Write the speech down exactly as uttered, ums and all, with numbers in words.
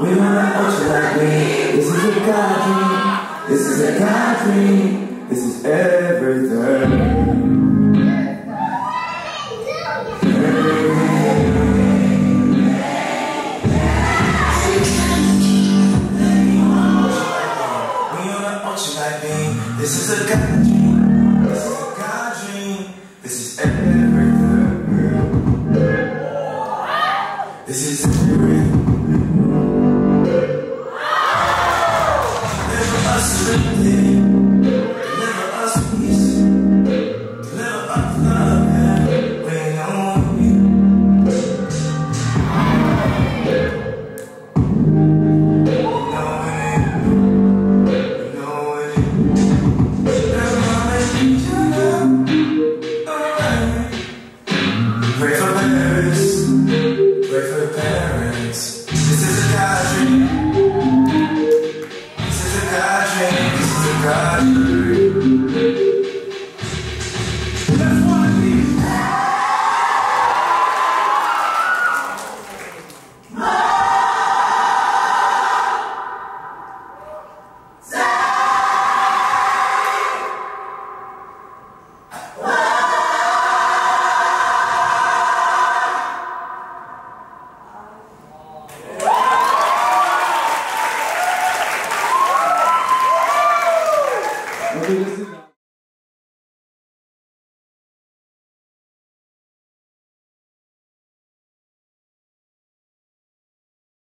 We wanna hold you like me. This is a God dream. This is a God dream. This is everything. This is a God dream. This is a God dream. This is everything. This is everything. Deliver us everything. Deliver us peace. Deliver us love and wait on you. Pray for parents, pray for parents. This is a God dream. This is a God dream. This is a God dream. That's what I need. Okay,